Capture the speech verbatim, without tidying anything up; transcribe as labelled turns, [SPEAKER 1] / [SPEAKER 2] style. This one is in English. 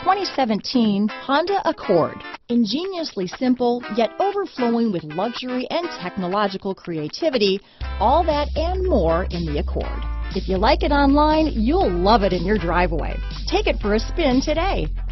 [SPEAKER 1] twenty seventeen Honda Accord. Ingeniously simple, yet overflowing with luxury and technological creativity, all that and more in the Accord. If you like it online, you'll love it in your driveway. Take it for a spin today.